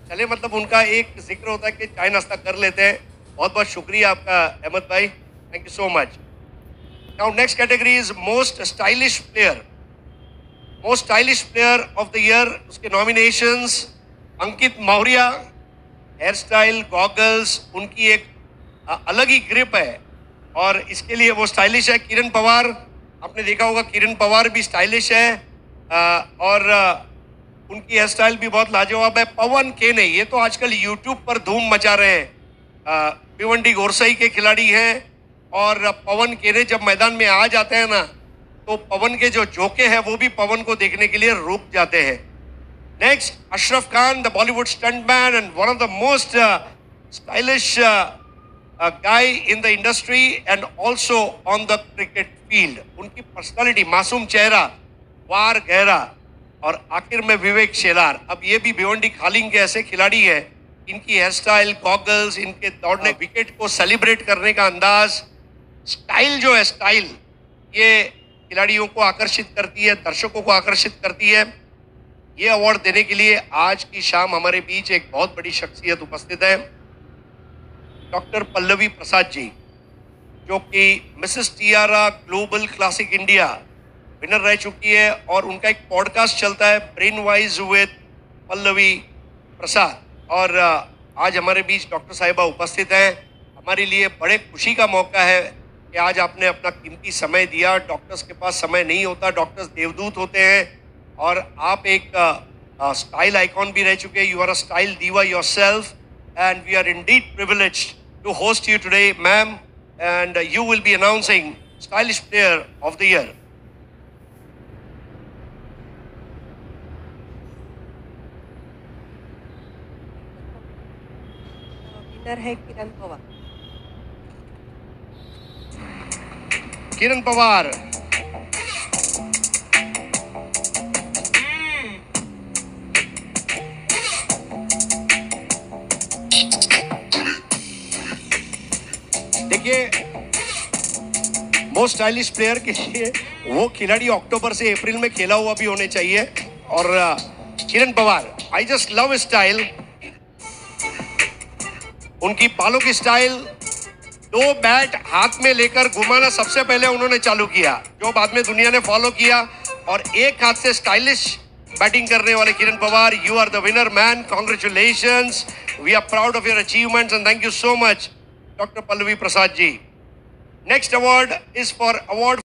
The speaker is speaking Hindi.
चले मतलब उनका एक जिक्र होता है कि चाय नाश्ता कर लेते हैं। बहुत बहुत शुक्रिया आपका अहमद भाई, thank you so much. Now next category is most stylish player. Most stylish player of the year, उसके nominations Ankit Maurya, hair style, goggles, उनकी एक अलग ही ग्रिप है और इसके लिए वो स्टाइलिश है। किरण पवार, आपने देखा होगा किरण पवार भी स्टाइलिश है और उनकी हेयर स्टाइल भी बहुत लाजवाब है। पवन केने, ये तो आजकल यूट्यूब पर धूम मचा रहे हैं, भिवंडी गोरसई के खिलाड़ी हैं और पवन केने जब मैदान में आ जाते हैं ना तो पवन के जो झोंके हैं वो भी पवन को देखने के लिए रुक जाते हैं। Next, Ashraf Khan, the Bollywood stuntman and one of the most stylish guy in the industry and also on the cricket field. उनकी पर्सनालिटी, मासूम चेहरा, वार गहरा और आखिर में विवेक शेलार। अब ये भी भिवंडी खालिंग के ऐसे खिलाड़ी हैं, इनकी हेयर स्टाइल, गॉगल्स, इनके दौड़ने, विकेट को सेलिब्रेट करने का अंदाज, स्टाइल जो है स्टाइल, ये खिलाड़ियों को आकर्षित करती है, दर्शकों को आकर्षित करती है। ये अवार्ड देने के लिए आज की शाम हमारे बीच एक बहुत बड़ी शख्सियत उपस्थित है, डॉक्टर पल्लवी प्रसाद जी, जो कि Mrs Tiara Global Classic India winner रह चुकी है और उनका एक पॉडकास्ट चलता है brain wise with Pallavi Prasad. और आज हमारे बीच डॉक्टर साहिबा उपस्थित हैं। हमारे लिए बड़े खुशी का मौका है कि आज आपने अपना कीमती समय दिया। डॉक्टर्स के पास समय नहीं होता, डॉक्टर्स देवदूत होते हैं और आप एक स्टाइल आइकॉन भी रह चुके हैं। You are a style diva yourself and we are indeed privileged to host you today, ma'am, and you will be announcing stylish player of the year. Winner है किरण पवार। किरण पवार, देखिए मोस्ट स्टाइलिश प्लेयर के लिए वो खिलाड़ी अक्टूबर से अप्रैल में खेला हुआ भी होने चाहिए। और Kiran Pawar, I just love style, उनकी बालों की स्टाइल, 2 बैट हाथ में लेकर घुमाना सबसे पहले उन्होंने चालू किया, जो बाद में दुनिया ने फॉलो किया, और एक हाथ से स्टाइलिश बैटिंग करने वाले Kiran Pawar, you are the winner man, congratulations, we are proud of your achievements and thank you so much Dr. Pallavi Prasad ji. Next award is for award